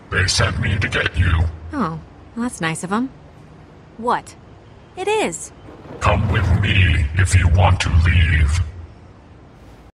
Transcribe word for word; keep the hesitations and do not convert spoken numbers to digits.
They sent me to get you. Oh, well, that's nice of them. What? It is. Come with me if you want to leave.